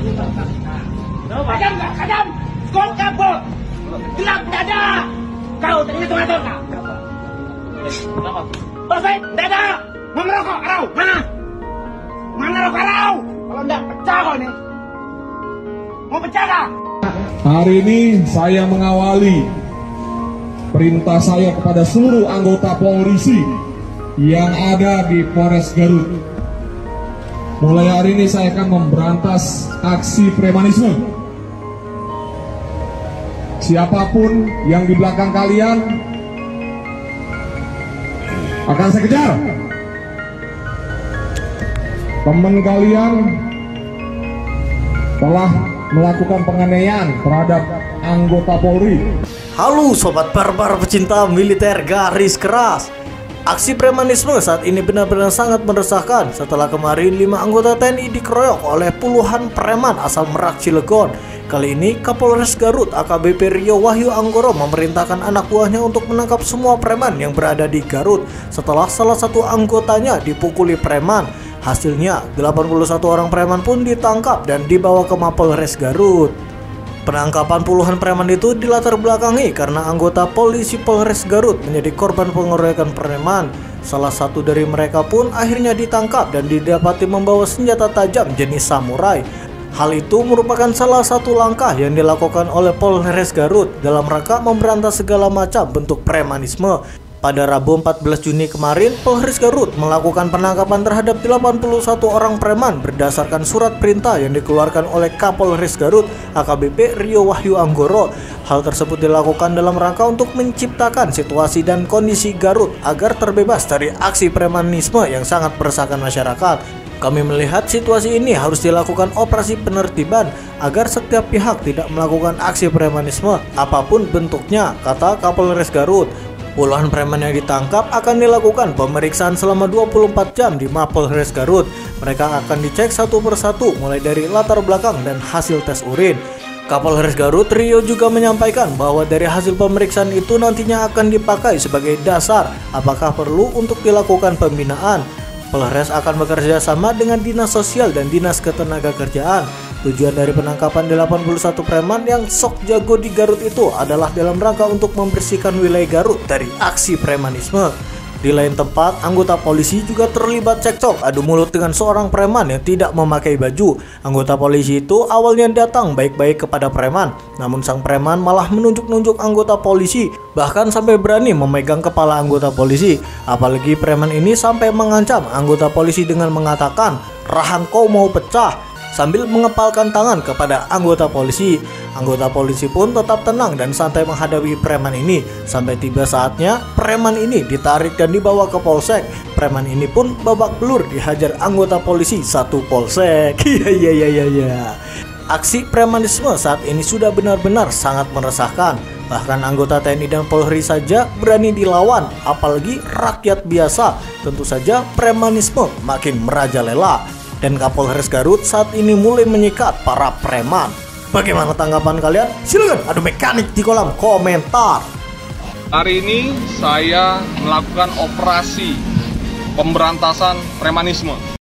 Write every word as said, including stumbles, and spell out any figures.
Kadam nggak? Kadam! Skot kabel! Gelap dada! Kau tadi ngatur-ngatur kau? Perfect! Dada! Mau merokok? Arau! Mana? Mana rokok Arau? Kalau enggak, pecah kau ini! Mau pecah kah? Hari ini saya mengawali perintah saya kepada seluruh anggota Polisi yang ada di Polres Garut. Mulai hari ini saya akan memberantas aksi premanisme. Siapapun yang di belakang kalian akan saya kejar. Teman kalian telah melakukan penganiayaan terhadap anggota Polri. Halo sobat barbar pecinta militer garis keras. Aksi premanisme saat ini benar-benar sangat meresahkan setelah kemarin lima anggota T N I dikeroyok oleh puluhan preman asal Merak Cilegon. Kali ini Kapolres Garut A K B P Rio Wahyu Anggoro memerintahkan anak buahnya untuk menangkap semua preman yang berada di Garut setelah salah satu anggotanya dipukuli preman. Hasilnya delapan puluh satu orang preman pun ditangkap dan dibawa ke Mapolres Garut. Penangkapan puluhan preman itu dilatar belakangi karena anggota polisi Polres Garut menjadi korban pengeroyokan preman. Salah satu dari mereka pun akhirnya ditangkap dan didapati membawa senjata tajam jenis samurai. Hal itu merupakan salah satu langkah yang dilakukan oleh Polres Garut dalam rangka memberantas segala macam bentuk premanisme. Pada Rabu empat belas Juni kemarin, Polres Garut melakukan penangkapan terhadap delapan puluh satu orang preman berdasarkan surat perintah yang dikeluarkan oleh Kapolres Garut A K B P Rio Wahyu Anggoro. Hal tersebut dilakukan dalam rangka untuk menciptakan situasi dan kondisi Garut agar terbebas dari aksi premanisme yang sangat meresahkan masyarakat. Kami melihat situasi ini harus dilakukan operasi penertiban agar setiap pihak tidak melakukan aksi premanisme apapun bentuknya, kata Kapolres Garut. Puluhan preman yang ditangkap akan dilakukan pemeriksaan selama dua puluh empat jam di Mapolres Garut. Mereka akan dicek satu persatu mulai dari latar belakang dan hasil tes urin. Kapolres Garut Rio juga menyampaikan bahwa dari hasil pemeriksaan itu nantinya akan dipakai sebagai dasar apakah perlu untuk dilakukan pembinaan. Polres akan bekerja sama dengan Dinas Sosial dan Dinas Ketenagakerjaan. Tujuan dari penangkapan delapan puluh satu preman yang sok jago di Garut itu adalah dalam rangka untuk membersihkan wilayah Garut dari aksi premanisme. Di lain tempat, anggota polisi juga terlibat cekcok adu mulut dengan seorang preman yang tidak memakai baju. Anggota polisi itu awalnya datang baik-baik kepada preman, namun sang preman malah menunjuk-nunjuk anggota polisi, bahkan sampai berani memegang kepala anggota polisi. Apalagi preman ini sampai mengancam anggota polisi dengan mengatakan, "Rahang kau mau pecah," sambil mengepalkan tangan kepada anggota polisi. Anggota polisi pun tetap tenang dan santai menghadapi preman ini. Sampai tiba saatnya preman ini ditarik dan dibawa ke polsek. Preman ini pun babak belur dihajar anggota polisi satu polsek. Iya iya iya iya. Aksi premanisme saat ini sudah benar-benar sangat meresahkan. Bahkan anggota T N I dan Polri saja berani dilawan, apalagi rakyat biasa. Tentu saja premanisme makin merajalela. Dan Kapolres Garut saat ini mulai menyikat para preman. Bagaimana tanggapan kalian? Silakan adu mekanik di kolom komentar. Hari ini saya melakukan operasi pemberantasan premanisme.